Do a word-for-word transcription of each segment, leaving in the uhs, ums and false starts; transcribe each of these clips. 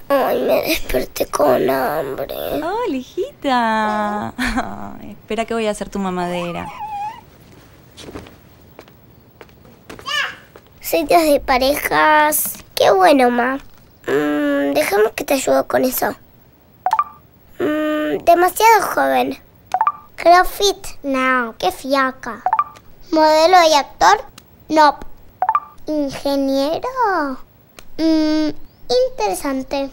Ay, me desperté con hambre. Hola, hijita. Ay, espera que voy a hacer tu mamadera. Sitios de parejas. Qué bueno, ma. Mm, déjame que te ayudo con eso. Mm, demasiado joven. CrossFit, no, qué fiaca. ¿Modelo y actor? No. ¿Ingeniero? Mm, interesante.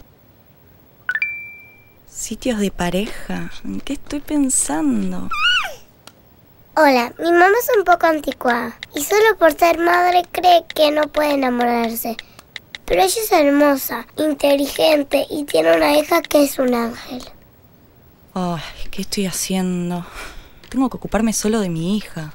Sitios de pareja. ¿En qué estoy pensando? Hola, mi mamá es un poco anticuada y solo por ser madre cree que no puede enamorarse. Pero ella es hermosa, inteligente y tiene una hija que es un ángel. Ay, ¿qué estoy haciendo? Tengo que ocuparme solo de mi hija.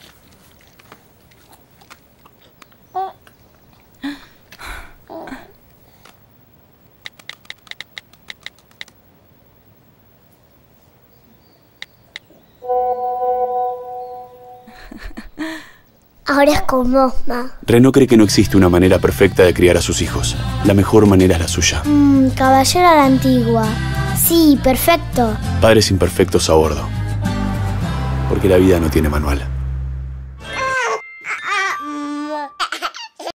Ahora es con vos, ma. Reno cree que no existe una manera perfecta de criar a sus hijos. La mejor manera es la suya. Mmm, caballero a la antigua. Sí, perfecto. Padres imperfectos a bordo. Porque la vida no tiene manual.